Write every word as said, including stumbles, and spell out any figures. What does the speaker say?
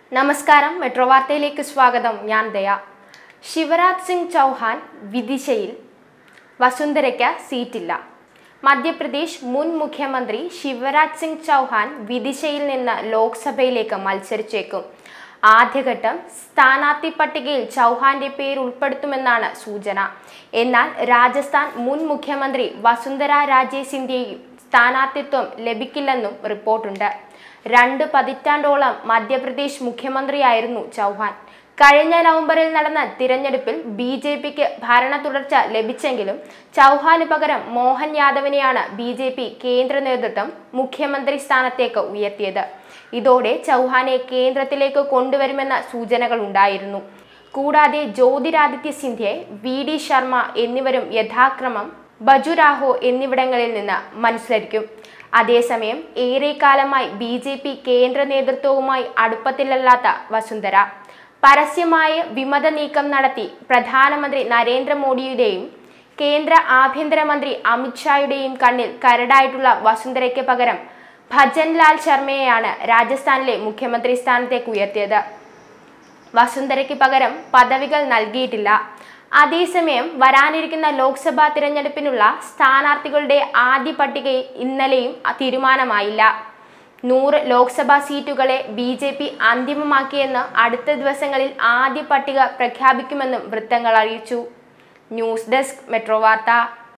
നമസ്കാരം മെട്രോ വാർത്തയിലേക്ക് സ്വാഗതം. ഞാൻ ദയ. ശിവരാജ് സിംഗ് ചൗഹാൻ വിദിശയിൽ, വസുന്ധരയ്ക്ക് സീറ്റില്ല. മധ്യപ്രദേശ് മുൻ മുഖ്യമന്ത്രി ശിവരാജ് സിംഗ് ചൗഹാൻ വിദിശയിൽ നിന്ന് ലോക്സഭയിലേക്ക് മത്സരിച്ചേക്കും. ആദ്യഘട്ടം സ്ഥാനാർത്ഥി പട്ടികയിൽ ചൗഹാന്റെ പേര് ഉൾപ്പെടുത്തുമെന്നാണ് സൂചന. എന്നാൽ രാജസ്ഥാൻ മുൻ മുഖ്യമന്ത്രി വസുന്ധര രാജെ സിന്ധ്യയും സ്ഥാനാർത്ഥിത്വം ലഭിക്കില്ലെന്നും റിപ്പോർട്ടുണ്ട്. രണ്ട് പതിറ്റാണ്ടോളം മധ്യപ്രദേശ് മുഖ്യമന്ത്രിയായിരുന്നു ചൗഹാൻ. കഴിഞ്ഞ നവംബറിൽ നടന്ന തിരഞ്ഞെടുപ്പിൽ ബി ജെ പിക്ക് ഭരണ തുടർച്ച ലഭിച്ചെങ്കിലും ചൗഹാന് പകരം മോഹൻ യാദവിനെയാണ് ബി ജെ പി കേന്ദ്ര നേതൃത്വം മുഖ്യമന്ത്രി സ്ഥാനത്തേക്ക് ഉയർത്തിയത്. ഇതോടെ ചൗഹാനെ കേന്ദ്രത്തിലേക്ക് കൊണ്ടുവരുമെന്ന സൂചനകൾ ഉണ്ടായിരുന്നു. കൂടാതെ ജ്യോതിരാദിത്യ സിന്ധ്യ, വി ഡി ശർമ്മ എന്നിവരും യഥാക്രമം ബജുരാഹോ എന്നിവിടങ്ങളിൽ നിന്ന് മത്സരിക്കും. അതേസമയം ഏറെക്കാലമായി ബി ജെ പി കേന്ദ്ര നേതൃത്വവുമായി അടുപ്പത്തിലല്ലാത്ത വസുന്ധര പരസ്യമായ വിമത നീക്കം നടത്തി പ്രധാനമന്ത്രി നരേന്ദ്രമോദിയുടെയും കേന്ദ്ര ആഭ്യന്തരമന്ത്രി അമിത്ഷായുടെയും കണ്ണിൽ കരടായിട്ടുള്ള വസുന്ധരയ്ക്ക് പകരം ഭജൻലാൽ ശർമ്മയെയാണ് രാജസ്ഥാനിലെ മുഖ്യമന്ത്രി സ്ഥാനത്തേക്ക് ഉയർത്തിയത്. വസുന്ധരയ്ക്ക് പകരം പദവികൾ നൽകിയിട്ടില്ല. അതേസമയം വരാനിരിക്കുന്ന ലോക്സഭാ തിരഞ്ഞെടുപ്പിനുള്ള സ്ഥാനാർത്ഥികളുടെ ആദ്യ പട്ടികയിൽ ഇന്നലെയും തീരുമാനമായില്ല. നൂറ് ലോക്സഭാ സീറ്റുകളെ ബി ജെ പി അന്തിമമാക്കിയെന്ന് അടുത്ത ദിവസങ്ങളിൽ ആദ്യ പട്ടിക പ്രഖ്യാപിക്കുമെന്നും വൃത്തങ്ങൾ അറിയിച്ചു. ന്യൂസ് ഡെസ്ക് മെട്രോ വാർത്ത.